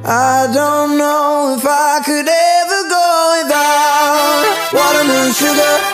I don't know if I could ever go without watermelon sugar.